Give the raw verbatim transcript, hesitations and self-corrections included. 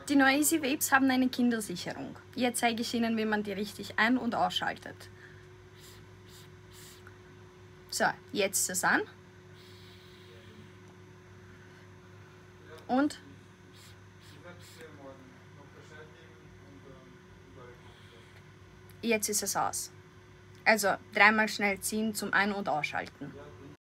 Die neuen Easy Vapes haben eine Kindersicherung. Jetzt zeige ich Ihnen, wie man die richtig ein- und ausschaltet. So, jetzt ist es an. Und jetzt ist es aus. Also dreimal schnell ziehen zum Ein- und Ausschalten.